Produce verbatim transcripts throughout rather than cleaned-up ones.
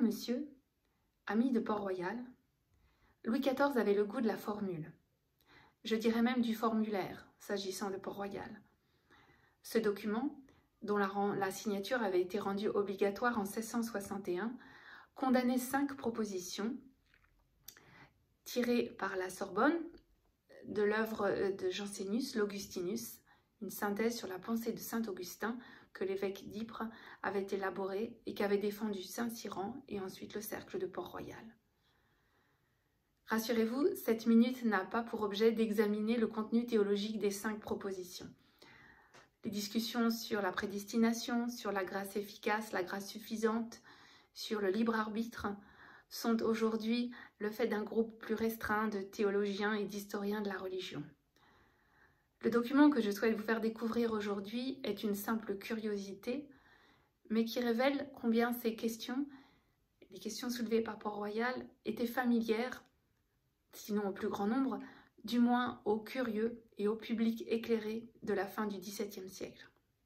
monsieur, ami de Port-Royal, Louis quatorze avait le goût de la formule. Je dirais même du formulaire, s'agissant de Port-Royal. Ce document, dont la, la signature avait été rendue obligatoire en mille sept cent soixante et un, condamnait cinq propositions tirées par la Sorbonne de l'œuvre de Jansénus, l'Augustinus, une synthèse sur la pensée de saint Augustin que l'évêque d'Ypres avait élaborée et qu'avait défendu saint Cyran et ensuite le cercle de Port-Royal. Rassurez-vous, cette minute n'a pas pour objet d'examiner le contenu théologique des cinq propositions. Les discussions sur la prédestination, sur la grâce efficace, la grâce suffisante, sur le libre arbitre sont aujourd'hui le fait d'un groupe plus restreint de théologiens et d'historiens de la religion. Le document que je souhaite vous faire découvrir aujourd'hui est une simple curiosité, mais qui révèle combien ces questions, les questions soulevées par Port-Royal, étaient familières, sinon au plus grand nombre, du moins aux curieux et au public éclairé de la fin du dix-septième siècle.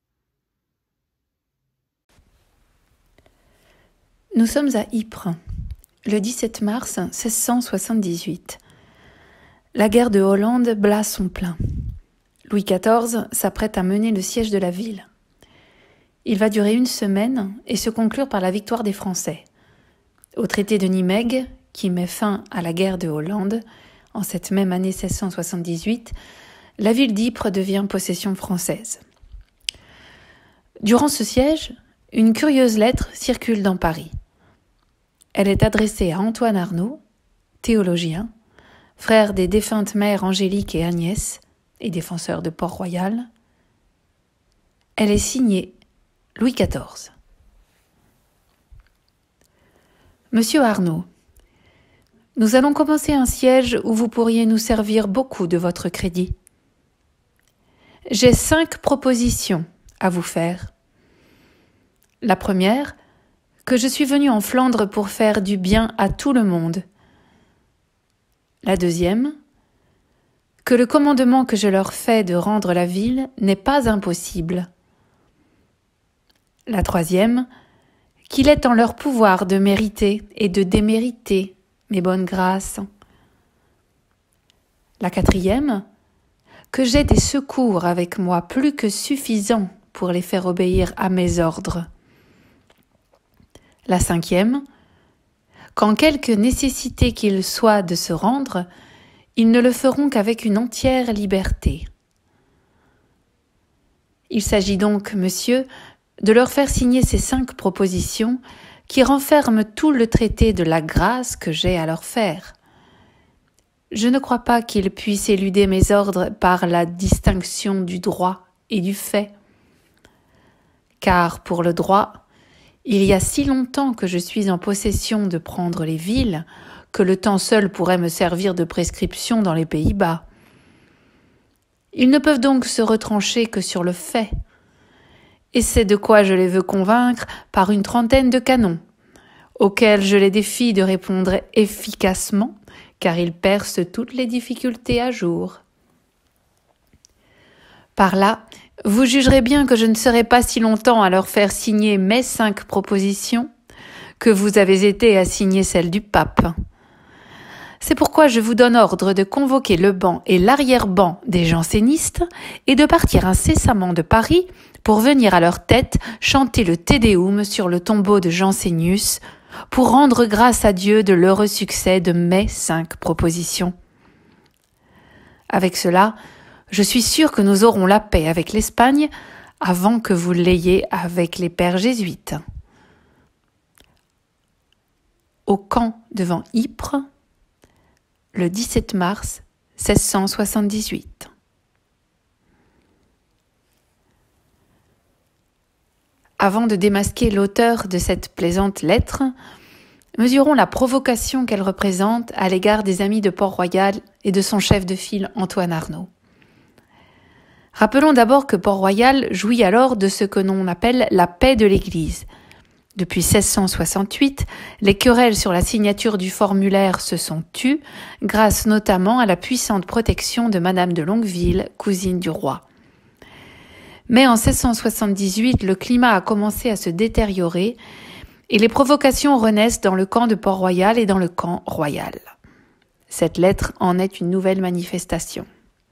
Nous sommes à Ypres, le dix-sept mars mille six cent soixante-dix-huit. La guerre de Hollande bat son plein. Louis quatorze s'apprête à mener le siège de la ville. Il va durer une semaine et se conclure par la victoire des Français. Au traité de Nimègue, qui met fin à la guerre de Hollande, en cette même année mille sept cent soixante-dix-huit, la ville d'Ypres devient possession française. Durant ce siège, une curieuse lettre circule dans Paris. Elle est adressée à Antoine Arnauld, théologien, frère des défuntes mères Angélique et Agnès, et défenseur de Port-Royal. Elle est signée Louis quatorze. Monsieur Arnauld, nous allons commencer un siège où vous pourriez nous servir beaucoup de votre crédit. J'ai cinq propositions à vous faire. La première, que je suis venu en Flandre pour faire du bien à tout le monde. La deuxième, que le commandement que je leur fais de rendre la ville n'est pas impossible. La troisième, qu'il est en leur pouvoir de mériter et de démériter mes bonnes grâces. La quatrième, que j'ai des secours avec moi plus que suffisants pour les faire obéir à mes ordres. La cinquième, qu'en quelque nécessité qu'il soit de se rendre, ils ne le feront qu'avec une entière liberté. Il s'agit donc, monsieur, de leur faire signer ces cinq propositions qui renferment tout le traité de la grâce que j'ai à leur faire. Je ne crois pas qu'ils puissent éluder mes ordres par la distinction du droit et du fait. Car pour le droit, il y a si longtemps que je suis en possession de prendre les villes que le temps seul pourrait me servir de prescription dans les Pays-Bas. Ils ne peuvent donc se retrancher que sur le fait. Et c'est de quoi je les veux convaincre par une trentaine de canons, auxquels je les défie de répondre efficacement, car ils percent toutes les difficultés à jour. Par là, vous jugerez bien que je ne serai pas si longtemps à leur faire signer mes cinq propositions que vous avez été à signer celles du pape. C'est pourquoi je vous donne ordre de convoquer le banc et l'arrière-banc des jansénistes et de partir incessamment de Paris pour venir à leur tête chanter le Te Deum sur le tombeau de Jansénius pour rendre grâce à Dieu de l'heureux succès de mes cinq propositions. Avec cela, je suis sûr que nous aurons la paix avec l'Espagne avant que vous l'ayez avec les pères jésuites. Au camp devant Ypres, le dix-sept mars mille six cent soixante-dix-huit. Avant de démasquer l'auteur de cette plaisante lettre, mesurons la provocation qu'elle représente à l'égard des amis de Port-Royal et de son chef de file Antoine Arnauld. Rappelons d'abord que Port-Royal jouit alors de ce que l'on appelle la paix de l'Église. Depuis mille six cent soixante-huit, les querelles sur la signature du formulaire se sont tues, grâce notamment à la puissante protection de Madame de Longueville, cousine du roi. Mais en mille six cent soixante-dix-huit, le climat a commencé à se détériorer et les provocations renaissent dans le camp de Port-Royal et dans le camp royal. Cette lettre en est une nouvelle manifestation.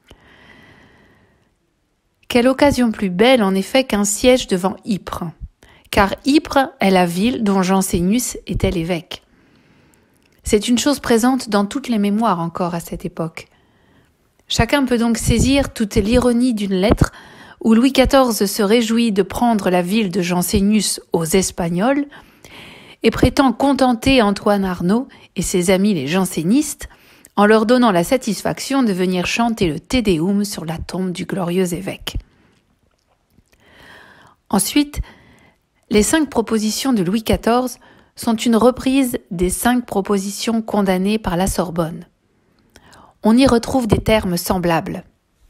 Quelle occasion plus belle en effet qu'un siège devant Ypres, car Ypres est la ville dont Jansénius était l'évêque. C'est une chose présente dans toutes les mémoires encore à cette époque. Chacun peut donc saisir toute l'ironie d'une lettre où Louis quatorze se réjouit de prendre la ville de Jansénius aux Espagnols et prétend contenter Antoine Arnauld et ses amis les jansénistes en leur donnant la satisfaction de venir chanter le Te Deum sur la tombe du glorieux évêque. Ensuite, les cinq propositions de Louis quatorze sont une reprise des cinq propositions condamnées par la Sorbonne. On y retrouve des termes semblables.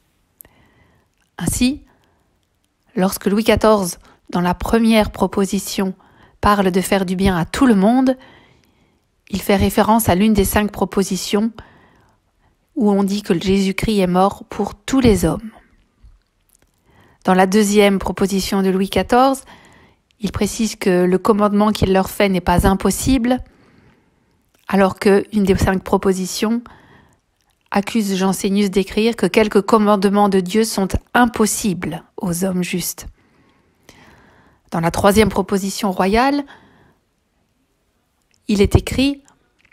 Ainsi, lorsque Louis quatorze, dans la première proposition, parle de faire du bien à tout le monde, il fait référence à l'une des cinq propositions où on dit que Jésus-Christ est mort pour tous les hommes. Dans la deuxième proposition de Louis quatorze, il précise que le commandement qu'il leur fait n'est pas impossible, alors qu'une des cinq propositions accuse Jansénius d'écrire que quelques commandements de Dieu sont impossibles aux hommes justes. Dans la troisième proposition royale, il est écrit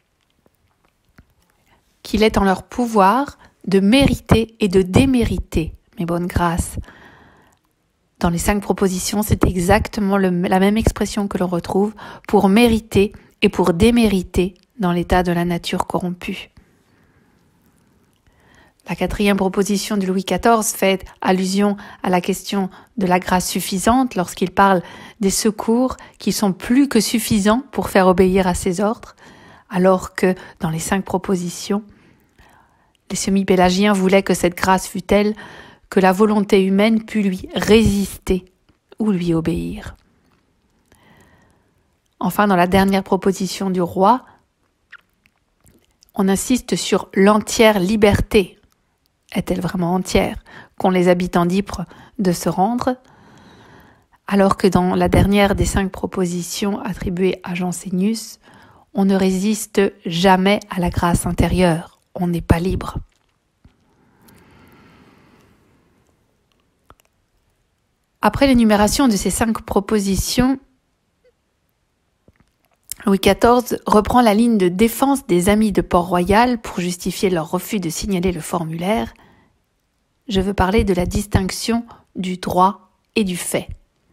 qu'il est en leur pouvoir de mériter et de démériter mes bonnes grâces. Dans les cinq propositions, c'est exactement le, la même expression que l'on retrouve pour mériter et pour démériter dans l'état de la nature corrompue. La quatrième proposition de Louis quatorze fait allusion à la question de la grâce suffisante lorsqu'il parle des secours qui sont plus que suffisants pour faire obéir à ses ordres, alors que dans les cinq propositions, les semi-pélagiens voulaient que cette grâce fût telle que la volonté humaine pût lui résister ou lui obéir. Enfin, dans la dernière proposition du roi, on insiste sur l'entière liberté. Est-elle vraiment entière qu'ont les habitants d'Ypres de se rendre, alors que dans la dernière des cinq propositions attribuées à Jansénius, on ne résiste jamais à la grâce intérieure, on n'est pas libre. Après l'énumération de ces cinq propositions, Louis quatorze reprend la ligne de défense des amis de Port-Royal pour justifier leur refus de signaler le formulaire. Je veux parler de la distinction du droit et du fait.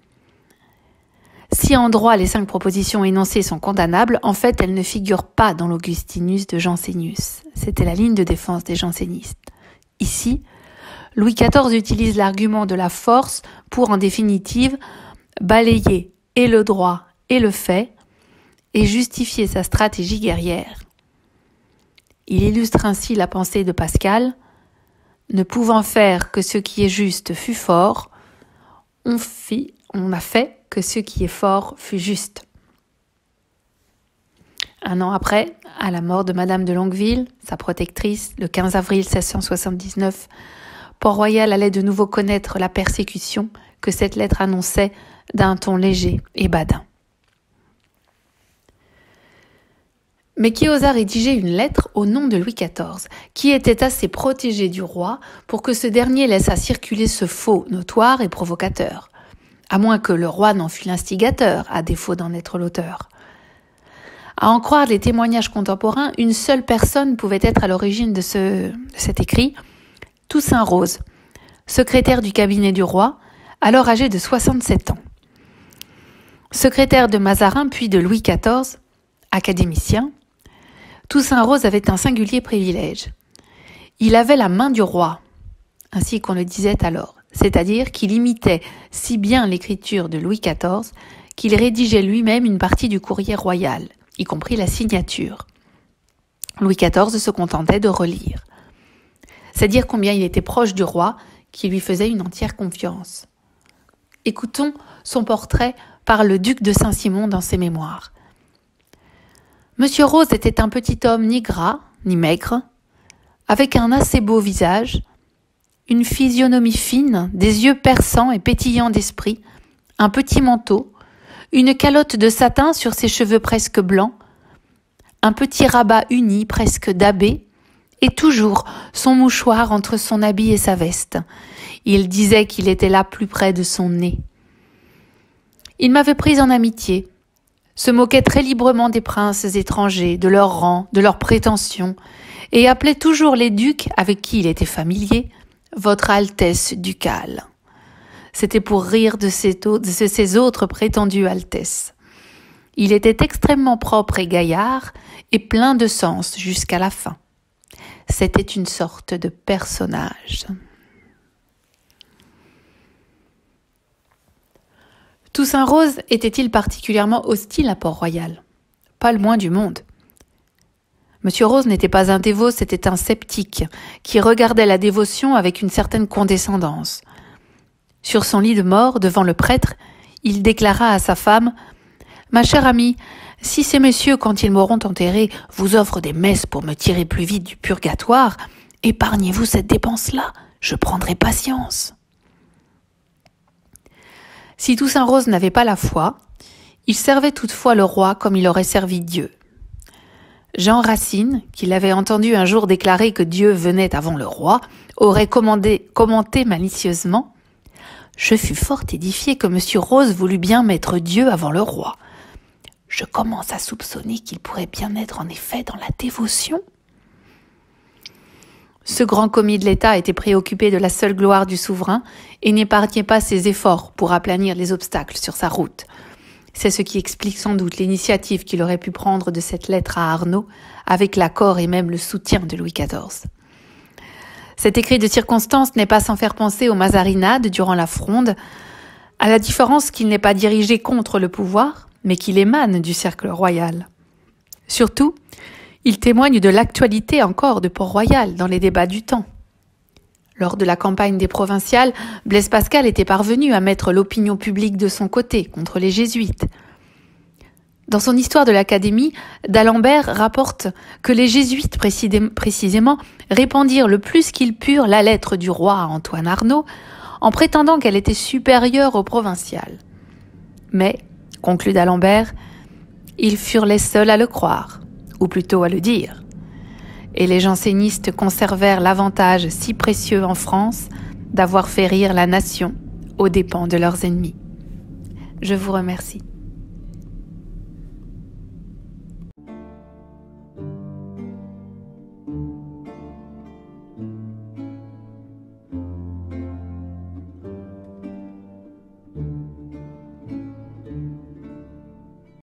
Si en droit les cinq propositions énoncées sont condamnables, en fait elles ne figurent pas dans l'Augustinus de Jansénius. C'était la ligne de défense des jansénistes. Ici, Louis quatorze utilise l'argument de la force pour, en définitive, balayer et le droit et le fait et justifier sa stratégie guerrière. Il illustre ainsi la pensée de Pascal. Ne pouvant faire que ce qui est juste fût fort, on, fit, on a fait que ce qui est fort fût juste. Un an après, à la mort de Madame de Longueville, sa protectrice, le quinze avril mille sept cent soixante-dix-neuf, Port-Royal allait de nouveau connaître la persécution que cette lettre annonçait d'un ton léger et badin. Mais qui osa rédiger une lettre au nom de Louis quatorze, qui était assez protégé du roi pour que ce dernier laissât circuler ce faux notoire et provocateur, à moins que le roi n'en fût l'instigateur, à défaut d'en être l'auteur. À en croire les témoignages contemporains, une seule personne pouvait être à l'origine de, ce, de cet écrit, Toussaint Rose, secrétaire du cabinet du roi, alors âgé de soixante-sept ans. Secrétaire de Mazarin puis de Louis quatorze, académicien, Toussaint Rose avait un singulier privilège. Il avait la main du roi, ainsi qu'on le disait alors, c'est-à-dire qu'il imitait si bien l'écriture de Louis quatorze qu'il rédigeait lui-même une partie du courrier royal, y compris la signature. Louis quatorze se contentait de relire. C'est dire combien il était proche du roi, qui lui faisait une entière confiance. Écoutons son portrait par le duc de Saint-Simon dans ses mémoires. Monsieur Rose était un petit homme ni gras, ni maigre, avec un assez beau visage, une physionomie fine, des yeux perçants et pétillants d'esprit, un petit manteau, une calotte de satin sur ses cheveux presque blancs, un petit rabat uni presque d'abbé, et toujours son mouchoir entre son habit et sa veste. Il disait qu'il était là plus près de son nez. Il m'avait prise en amitié, se moquait très librement des princes étrangers, de leur rang, de leurs prétentions, et appelait toujours les ducs avec qui il était familier « Votre Altesse ducale ». C'était pour rire de ses, de ses autres prétendues altesses. Il était extrêmement propre et gaillard, et plein de sens jusqu'à la fin. C'était une sorte de personnage. Toussaint Rose était-il particulièrement hostile à Port-Royal? Pas le moins du monde. Monsieur Rose n'était pas un dévot, c'était un sceptique, qui regardait la dévotion avec une certaine condescendance. Sur son lit de mort, devant le prêtre, il déclara à sa femme « Ma chère amie, si ces messieurs, quand ils m'auront enterré, vous offrent des messes pour me tirer plus vite du purgatoire, épargnez-vous cette dépense-là, je prendrai patience. » Si Toussaint Rose n'avait pas la foi, il servait toutefois le roi comme il aurait servi Dieu. Jean Racine, qui l'avait entendu un jour déclarer que Dieu venait avant le roi, aurait commandé, commenté malicieusement « Je fus fort édifié que monsieur Rose voulut bien mettre Dieu avant le roi. Je commence à soupçonner qu'il pourrait bien être en effet dans la dévotion. » Ce grand commis de l'État était préoccupé de la seule gloire du souverain et n'épargnait pas ses efforts pour aplanir les obstacles sur sa route. C'est ce qui explique sans doute l'initiative qu'il aurait pu prendre de cette lettre à Arnaud, avec l'accord et même le soutien de Louis quatorze. Cet écrit de circonstance n'est pas sans faire penser aux mazarinades durant la Fronde, à la différence qu'il n'est pas dirigé contre le pouvoir, mais qu'il émane du cercle royal. Surtout, il témoigne de l'actualité encore de Port-Royal dans les débats du temps. Lors de la campagne des provinciales, Blaise Pascal était parvenu à mettre l'opinion publique de son côté contre les jésuites. Dans son histoire de l'Académie, d'Alembert rapporte que les jésuites précisément répandirent le plus qu'ils purent la lettre du roi à Antoine Arnaud en prétendant qu'elle était supérieure aux provinciales. Mais, conclut d'Alembert, ils furent les seuls à le croire, ou plutôt à le dire. Et les jansénistes conservèrent l'avantage si précieux en France d'avoir fait rire la nation aux dépens de leurs ennemis. Je vous remercie.